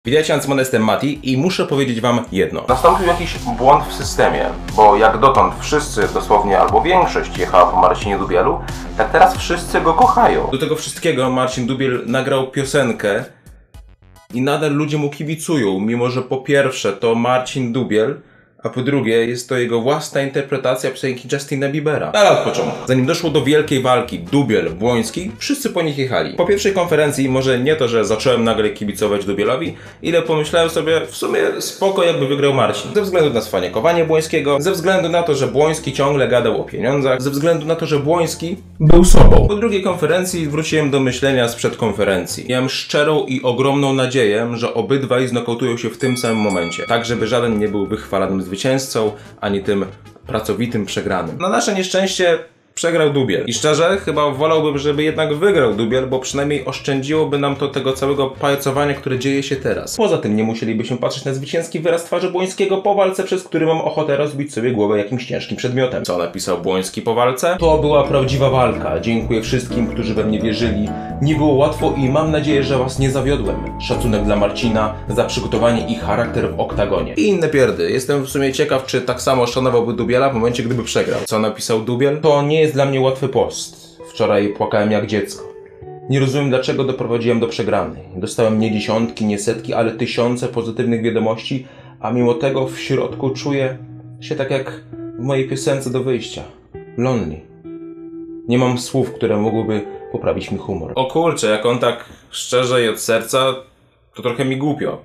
Witajcie, jestem Mati i muszę powiedzieć wam jedno. Nastąpił jakiś błąd w systemie, bo jak dotąd wszyscy, dosłownie albo większość jechała po Marcinie Dubielu, tak teraz wszyscy go kochają. Do tego wszystkiego Marcin Dubiel nagrał piosenkę i nadal ludzie mu kibicują, mimo że po pierwsze to Marcin Dubiel, a po drugie jest to jego własna interpretacja piosenki Justina Biebera. Ale od początku. Zanim doszło do wielkiej walki Dubiel-Błoński, wszyscy po nich jechali. Po pierwszej konferencji może nie to, że zacząłem nagle kibicować Dubielowi, ile pomyślałem sobie, w sumie spoko jakby wygrał Marcin. Ze względu na sfaniakowanie Błońskiego, ze względu na to, że Błoński ciągle gadał o pieniądzach, ze względu na to, że Błoński był sobą. Po drugiej konferencji wróciłem do myślenia sprzed konferencji. Miałem szczerą i ogromną nadzieję, że obydwaj znokautują się w tym samym momencie. Tak, żeby żaden nie był wychwalanym zwycięzcą, ani tym pracowitym przegranym. Na nasze nieszczęście przegrał Dubiel. I szczerze, chyba wolałbym, żeby jednak wygrał Dubiel, bo przynajmniej oszczędziłoby nam to tego całego pajacowania, które dzieje się teraz. Poza tym nie musielibyśmy patrzeć na zwycięski wyraz twarzy Błońskiego po walce, przez który mam ochotę rozbić sobie głowę jakimś ciężkim przedmiotem. Co napisał Błoński po walce? To była prawdziwa walka. Dziękuję wszystkim, którzy we mnie wierzyli. Nie było łatwo i mam nadzieję, że was nie zawiodłem. Szacunek dla Marcina za przygotowanie i charakter w oktagonie. I inne pierdy. Jestem w sumie ciekaw, czy tak samo szanowałby Dubiela w momencie, gdyby przegrał. Co napisał Dubiel? To nie jest dla mnie łatwy post. Wczoraj płakałem jak dziecko. Nie rozumiem, dlaczego doprowadziłem do przegranej. Dostałem nie dziesiątki, nie setki, ale tysiące pozytywnych wiadomości, a mimo tego w środku czuję się tak jak w mojej piosence do wyjścia. Lonely. Nie mam słów, które mogłyby poprawić mi humor. O kurczę, jak on tak szczerze i od serca, to trochę mi głupio.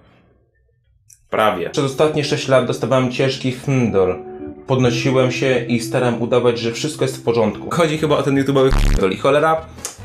Prawie. Przez ostatnie 6 lat dostawałem ciężki fndol. Podnosiłem się i starałem udawać, że wszystko jest w porządku. Chodzi chyba o ten YouTube'owy fndol i cholera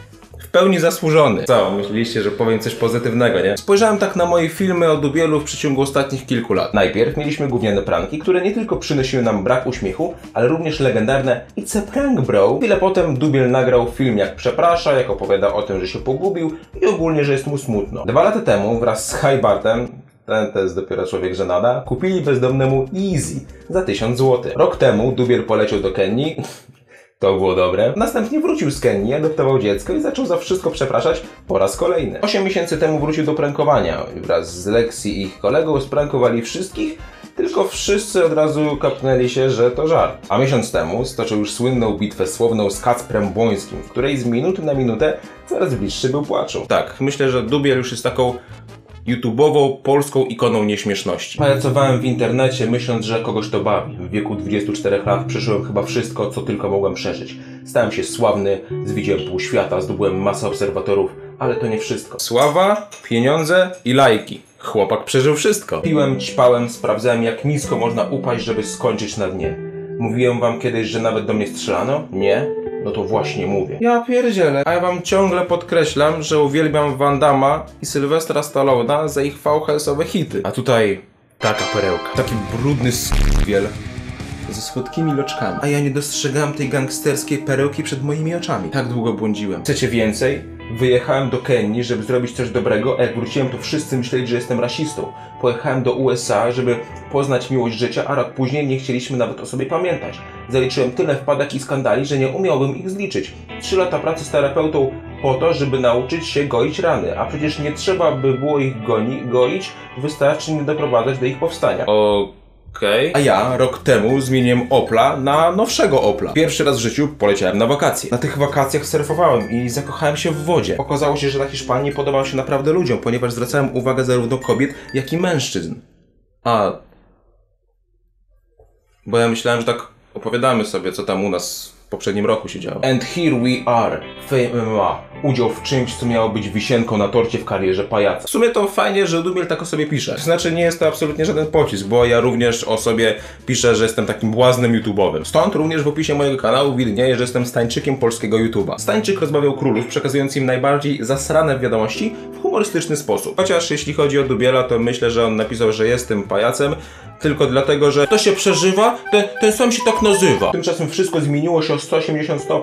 w pełni zasłużony. Co, myśleliście, że powiem coś pozytywnego, nie? Spojrzałem tak na moje filmy o Dubielu w przeciągu ostatnich kilku lat. Najpierw mieliśmy gówniane pranki, które nie tylko przynosiły nam brak uśmiechu, ale również legendarne It's a prank, bro. Chwilę potem Dubiel nagrał film, jak przeprasza, jak opowiada o tym, że się pogubił i ogólnie, że jest mu smutno. 2 lata temu wraz z Highbartem, ten to jest dopiero człowiek żenada, kupili bezdomnemu Easy za 1000 zł. Rok temu Dubiel poleciał do Kenii. To było dobre. Następnie wrócił z Kenii, adoptował dziecko i zaczął za wszystko przepraszać po raz kolejny. 8 miesięcy temu wrócił do prankowania. Wraz z Lexi i ich kolegą sprankowali wszystkich, tylko wszyscy od razu kapnęli się, że to żart. A miesiąc temu stoczył już słynną bitwę słowną z Kacprem Błońskim, w której z minuty na minutę coraz bliższy był płaczu. Tak, myślę, że Dubiel już jest taką YouTube'ową, polską ikoną nieśmieszności. Pajacowałem w internecie, myśląc, że kogoś to bawi. W wieku 24 lat przeżyłem chyba wszystko, co tylko mogłem przeżyć. Stałem się sławny, zwiedziłem pół świata, zdobyłem masę obserwatorów, ale to nie wszystko. Sława, pieniądze i lajki. Chłopak przeżył wszystko. Piłem, ćpałem, sprawdzałem, jak nisko można upaść, żeby skończyć na dnie. Mówiłem wam kiedyś, że nawet do mnie strzelano? Nie? No to właśnie mówię. Ja pierdzielę, a ja wam ciągle podkreślam, że uwielbiam Van Damma i Sylwestra Stallona za ich VHS-owe hity. A tutaj taka perełka. Taki brudny s***wiel ze słodkimi loczkami. A ja nie dostrzegałem tej gangsterskiej perełki przed moimi oczami. Tak długo błądziłem. Chcecie więcej? Wyjechałem do Kenii, żeby zrobić coś dobrego, a jak wróciłem, to wszyscy myśleli, że jestem rasistą. Pojechałem do USA, żeby poznać miłość życia, a rok później nie chcieliśmy nawet o sobie pamiętać. Zaliczyłem tyle wpadek i skandali, że nie umiałbym ich zliczyć. 3 lata pracy z terapeutą po to, żeby nauczyć się goić rany, a przecież nie trzeba by było ich goić, wystarczy nie doprowadzać do ich powstania. A ja rok temu zmieniłem Opla na nowszego Opla. Pierwszy raz w życiu poleciałem na wakacje. Na tych wakacjach surfowałem i zakochałem się w wodzie. Okazało się, że na Hiszpanii podobał się naprawdę ludziom, ponieważ zwracałem uwagę zarówno kobiet, jak i mężczyzn. Bo ja myślałem, że tak opowiadamy sobie, co tam u nas w poprzednim roku się działo. And here we are, Fame MMA. Udział w czymś, co miało być wisienką na torcie w karierze pajaca. W sumie to fajnie, że Dubiel tak o sobie pisze. To znaczy, nie jest to absolutnie żaden pocisk, bo ja również o sobie piszę, że jestem takim błaznem YouTube'owym. Stąd również w opisie mojego kanału widnieje, że jestem Stańczykiem polskiego YouTube'a. Stańczyk rozbawiał królów, przekazując im najbardziej zasrane wiadomości w humorystyczny sposób. Chociaż jeśli chodzi o Dubiela, to myślę, że on napisał, że jestem pajacem, tylko dlatego, że to się przeżywa, ten sam się tak nazywa. Tymczasem wszystko zmieniło się o 180 stopni.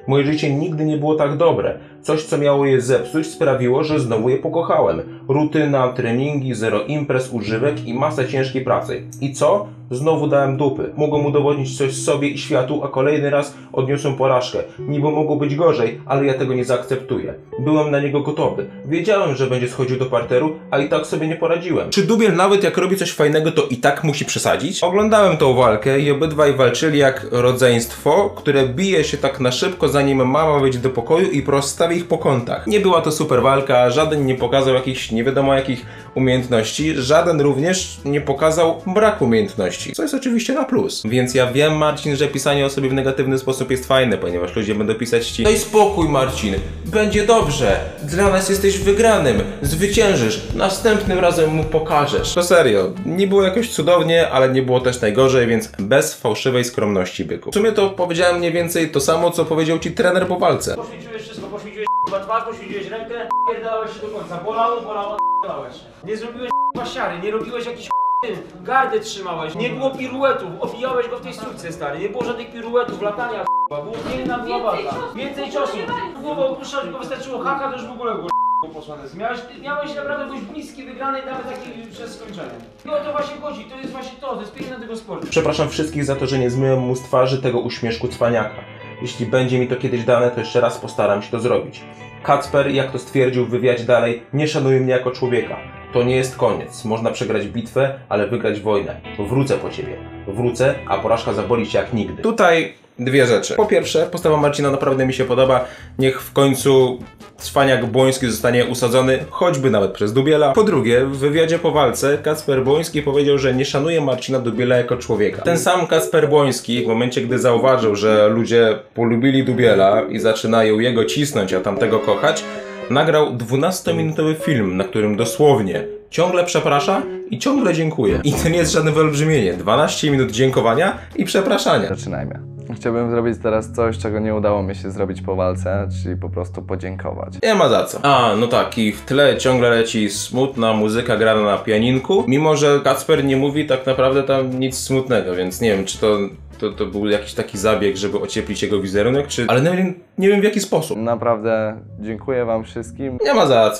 Moje życie nigdy nie było tak dobre. Coś, co miało je zepsuć, sprawiło, że znowu je pokochałem. Rutyna, treningi, zero imprez, używek i masa ciężkiej pracy. I co? Znowu dałem dupy. Mogłem udowodnić coś sobie i światu, a kolejny raz odniosłem porażkę. Niby mogło być gorzej, ale ja tego nie zaakceptuję. Byłem na niego gotowy. Wiedziałem, że będzie schodził do parteru, a i tak sobie nie poradziłem. Czy Dubiel nawet jak robi coś fajnego, to i tak musi przesadzić? Oglądałem tą walkę i obydwaj walczyli jak rodzeństwo, które bije się tak na szybko, zanim mama wejdzie do pokoju i rozstawi ich po kątach. Nie była to super walka, żaden nie pokazał jakichś nie wiadomo jakich umiejętności, żaden również nie pokazał braku umiejętności, co jest oczywiście na plus. Więc ja wiem, Marcin, że pisanie o sobie w negatywny sposób jest fajne, ponieważ ludzie będą pisać ci: daj spokój, Marcin, będzie dobrze, dla nas jesteś wygranym, zwyciężysz, następnym razem mu pokażesz. To serio, nie było jakoś cudownie, ale nie było też najgorzej, więc bez fałszywej skromności, byku. W sumie to powiedziałem mniej więcej to samo, co powiedział ci trener po walce. Poświęciłeś wszystko, poświęciłeś twarz, poświęciłeś rękę, pierdalałeś się do końca, bolało, pierdalałeś. Nie zrobiłeś siary, nie robiłeś jakichś gardę trzymałeś, nie było piruetów, obijałeś go w tej stójce, stary, nie było żadnych piruetów, latania, było piękna walka. Więcej ciosów, głową opuszczać, tylko wystarczyło haka, to już w ogóle było poszłane. Miałeś naprawdę dość bliski wygranej, nawet taki przez skończenie. I o to właśnie chodzi, to jest właśnie to jest piękne tego sportu. Przepraszam wszystkich za to, że nie zmyłem mu z twarzy tego uśmieszku cwaniaka. Jeśli będzie mi to kiedyś dane, to jeszcze raz postaram się to zrobić. Kacper, jak to stwierdził w wywiadzie dalej, nie szanuje mnie jako człowieka. To nie jest koniec. Można przegrać bitwę, ale wygrać wojnę. Wrócę po ciebie. Wrócę, a porażka zaboli cię jak nigdy. Tutaj dwie rzeczy. Po pierwsze, postawa Marcina naprawdę mi się podoba. Niech w końcu cwaniak Błoński zostanie usadzony, choćby nawet przez Dubiela. Po drugie, w wywiadzie po walce Kacper Błoński powiedział, że nie szanuje Marcina Dubiela jako człowieka. Ten sam Kacper Błoński, w momencie gdy zauważył, że ludzie polubili Dubiela i zaczynają jego cisnąć, a tamtego kochać, nagrał 12-minutowy film, na którym dosłownie ciągle przeprasza i ciągle dziękuję. I to nie jest żadne wyolbrzymienie. 12 minut dziękowania i przepraszania. Zaczynajmy. Chciałbym zrobić teraz coś, czego nie udało mi się zrobić po walce, czyli po prostu podziękować. Nie ma za co. A, no tak, i w tle ciągle leci smutna muzyka grana na pianinku, mimo że Kacper nie mówi tak naprawdę tam nic smutnego, więc nie wiem, czy to był jakiś taki zabieg, żeby ocieplić jego wizerunek, czy... Ale nie wiem w jaki sposób. Naprawdę dziękuję wam wszystkim. Nie ma za co.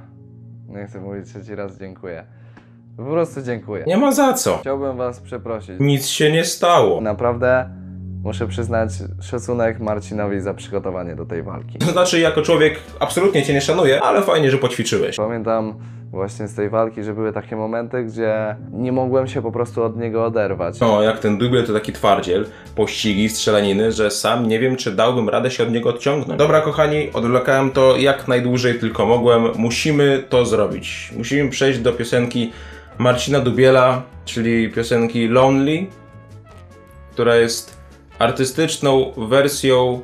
Nie chcę mówić trzeci raz dziękuję. Po prostu dziękuję. Nie ma za co. Chciałbym was przeprosić. Nic się nie stało. Naprawdę muszę przyznać szacunek Marcinowi za przygotowanie do tej walki. To znaczy, jako człowiek absolutnie cię nie szanuję, ale fajnie, że poćwiczyłeś. Pamiętam właśnie z tej walki, że były takie momenty, gdzie nie mogłem się po prostu od niego oderwać. No, jak ten Dubiel to taki twardziel, pościgi, strzelaniny, że sam nie wiem, czy dałbym radę się od niego odciągnąć. Dobra, kochani, odwlekałem to jak najdłużej tylko mogłem. Musimy to zrobić. Musimy przejść do piosenki Marcina Dubiela, czyli piosenki Lonely, która jest artystyczną wersją,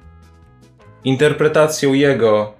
interpretacją jego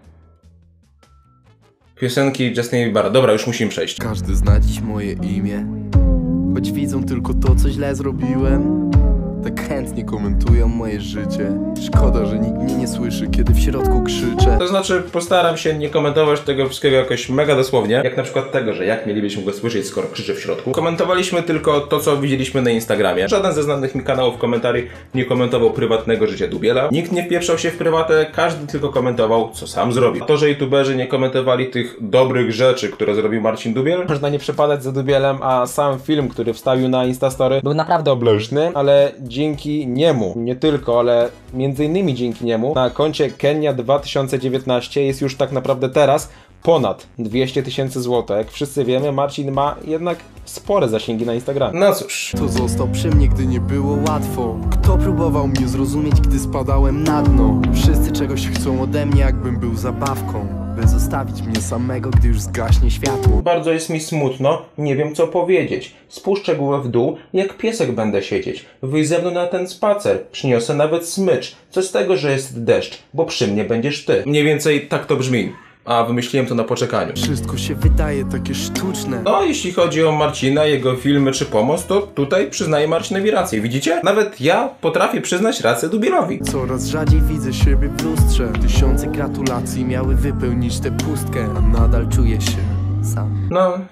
piosenki Justina Biebera. Dobra, już musimy przejść. Każdy zna dziś moje imię, choć widzą tylko to, co źle zrobiłem. Tak chętnie komentują moje życie. Szkoda, że nikt mnie nie słyszy, kiedy w środku krzyczę. To znaczy, postaram się nie komentować tego wszystkiego jakoś mega dosłownie, jak na przykład tego, że jak mielibyśmy go słyszeć, skoro krzyczy w środku. Komentowaliśmy tylko to, co widzieliśmy na Instagramie. Żaden ze znanych mi kanałów komentarzy nie komentował prywatnego życia Dubiela. Nikt nie wpieprzał się w prywatę, każdy tylko komentował, co sam zrobił. A to, że youtuberzy nie komentowali tych dobrych rzeczy, które zrobił Marcin Dubiel, Można nie przepadać za Dubielem, a sam film, który wstawił na Instastory, był naprawdę obleżny, ale dzięki niemu, nie tylko, ale między innymi dzięki niemu, na koncie Kenia 2019 jest już tak naprawdę teraz ponad 200 000 złotych. Jak wszyscy wiemy, Marcin ma jednak spore zasięgi na Instagramie. no cóż. Kto został przy mnie, gdy nie było łatwo? Kto próbował mnie zrozumieć, gdy spadałem na dno? Wszyscy czegoś chcą ode mnie, jakbym był zabawką, by zostawić mnie samego, gdy już zgaśnie światło. Bardzo jest mi smutno, nie wiem co powiedzieć. Spuszczę głowę w dół, jak piesek będę siedzieć. Wyjdź ze mną na ten spacer, przyniosę nawet smycz. Co z tego, że jest deszcz, bo przy mnie będziesz ty. Mniej więcej tak to brzmi. A wymyśliłem to na poczekaniu. Wszystko się wydaje takie sztuczne. No, jeśli chodzi o Marcina, jego filmy czy pomoc, to tutaj przyznaję Marcinowi rację. Widzicie? Nawet ja potrafię przyznać rację Dubielowi. Coraz rzadziej widzę siebie w lustrze. Tysiące gratulacji miały wypełnić tę pustkę, a nadal czuję się sam. No,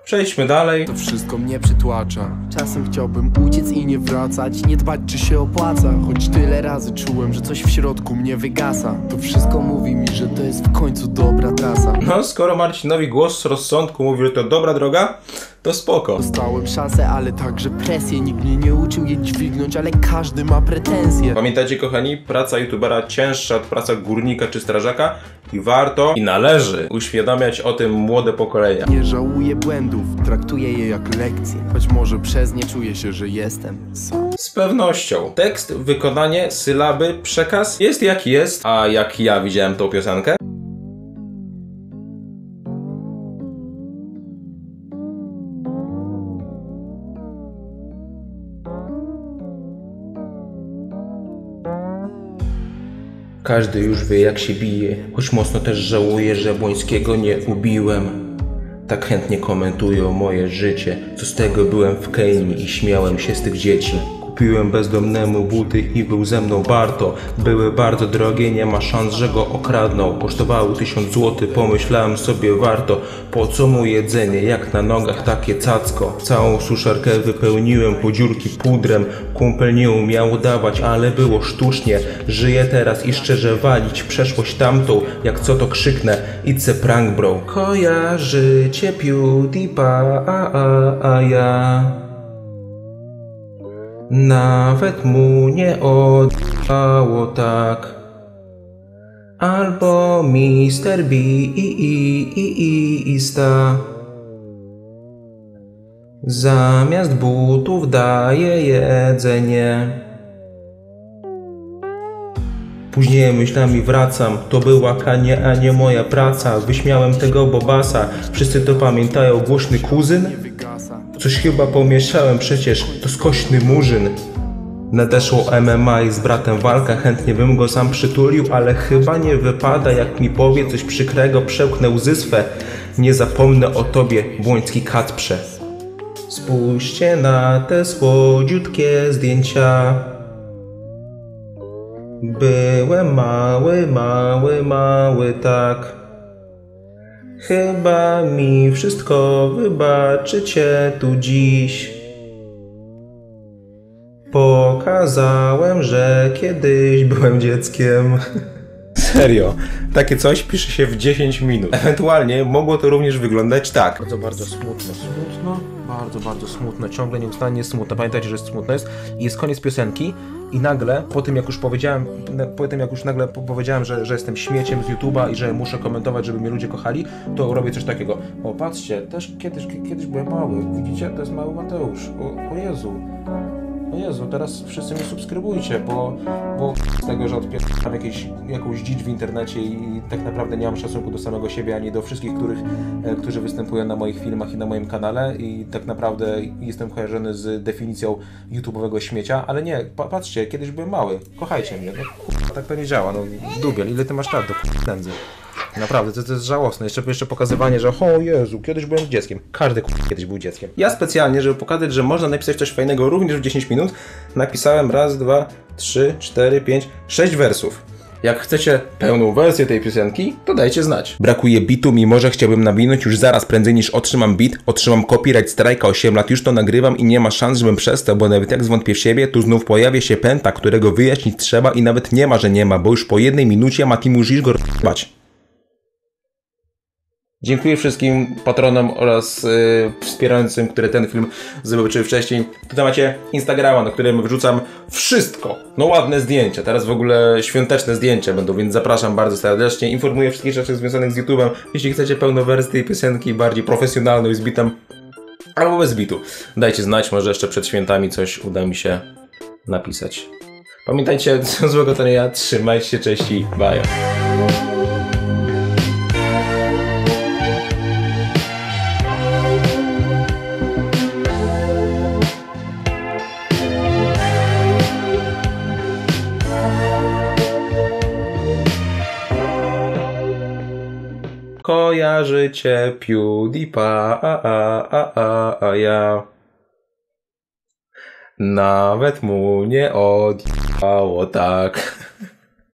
Przejdźmy dalej. To wszystko mnie przytłacza. Czasem chciałbym uciec i nie wracać, nie dbać czy się opłaca. Choć tyle razy czułem, że coś w środku mnie wygasa. To wszystko mówi mi, że to jest w końcu dobra trasa. No, skoro Marcinowi głos z rozsądku mówi, że to dobra droga, to spoko. Dostałem szansę, ale także presję. Nikt mnie nie uczył jej dźwignąć, ale każdy ma pretensje. Pamiętajcie, kochani, praca youtubera cięższa od praca górnika czy strażaka i warto i należy uświadamiać o tym młode pokolenia. Nie żałuję błędów, traktuję je jak lekcje. Choć może przez nie czuję się, że jestem sam. Z pewnością. Tekst, wykonanie, sylaby, przekaz jest jaki jest, a jak ja widziałem tą piosenkę, każdy już wie, jak się bije, choć mocno też żałuję, że Błońskiego nie ubiłem. Tak chętnie komentują moje życie, co z tego byłem w Kenii i śmiałem się z tych dzieci. Kupiłem bezdomnemu buty i był ze mną Barto. Były bardzo drogie, nie ma szans, że go okradną. Kosztowały 1000 zł, pomyślałem sobie warto. Po co mu jedzenie, jak na nogach takie cacko. Całą suszarkę wypełniłem po dziurki pudrem. Kumpel nie umiał dawać, ale było sztucznie. Żyję teraz i szczerze walić przeszłość tamtą. Jak co to krzyknę, it's a prank bro. Kojarzycie PewDiePa, a ja nawet mu nie odjechało tak. Albo Mr. B i sta. Zamiast butów daje jedzenie. Później myślami wracam, to była Kanie, a nie moja praca. Wyśmiałem tego Bobasa, wszyscy to pamiętają, głośny kuzyn? Coś chyba pomieszałem, przecież to skośny murzyn. Nadeszło MMA i z bratem walka, chętnie bym go sam przytulił, ale chyba nie wypada, jak mi powie coś przykrego, przełknę łzy swe. Nie zapomnę o tobie, Błoński Kacprze. Spójrzcie na te słodziutkie zdjęcia. Byłem mały, tak. Chyba mi wszystko wybaczycie tu dziś. Pokazałem, że kiedyś byłem dzieckiem. Serio, takie coś pisze się w 10 minut. Ewentualnie mogło to również wyglądać tak. Bardzo smutno. Bardzo smutno. Ciągle nieustannie smutno. Pamiętajcie, że smutno jest. I jest koniec piosenki i nagle, po tym jak już powiedziałem, że jestem śmieciem z YouTube'a i że muszę komentować, żeby mnie ludzie kochali, to robię coś takiego. O, patrzcie, też kiedyś byłem mały. Widzicie? To jest mały Mateusz. O Jezu, teraz wszyscy mnie subskrybujcie, bo z tego, że odpieram jakąś dzicz w internecie i tak naprawdę nie mam szacunku do samego siebie, ani do wszystkich, którzy występują na moich filmach i na moim kanale i tak naprawdę jestem kojarzony z definicją YouTube'owego śmiecia, ale nie, patrzcie, kiedyś byłem mały, kochajcie mnie, no tak to nie działa, no Dubiel, ile ty masz lat do nędzy? Naprawdę, to jest żałosne. Jeszcze pokazywanie, że o Jezu, kiedyś byłem dzieckiem. Każdy kiedyś był dzieckiem. Ja specjalnie, żeby pokazać, że można napisać coś fajnego również w 10 minut, napisałem 1, 2, 3, 4, 5, 6 wersów. Jak chcecie pełną wersję tej piosenki, to dajcie znać. Brakuje bitu, mimo że chciałbym nawinąć już zaraz prędzej niż otrzymam bit. Otrzymam copyright strajka, 8 lat już to nagrywam i nie ma szans, żebym przestał, bo nawet jak zwątpię w siebie, tu znów pojawia się pęta, którego wyjaśnić trzeba i nawet nie ma, że nie ma, bo już po 1 minucie Mati musisz go r***bać. Dziękuję wszystkim patronom oraz wspierającym, które ten film zobaczyły wcześniej. Tutaj macie Instagrama, na którym wrzucam wszystko. No ładne zdjęcia, teraz w ogóle świąteczne zdjęcia będą, więc zapraszam bardzo serdecznie. Informuję o wszystkich rzeczach związanych z YouTube'em. Jeśli chcecie pełną wersję tej piosenki, bardziej profesjonalną i z bitem, albo bez bitu, dajcie znać, może jeszcze przed świętami coś uda mi się napisać. Pamiętajcie, co złego to nie ja, trzymajcie się, cześć i bye. Kojarzycie PewDiePa, a ja nawet mu nie odjechało tak.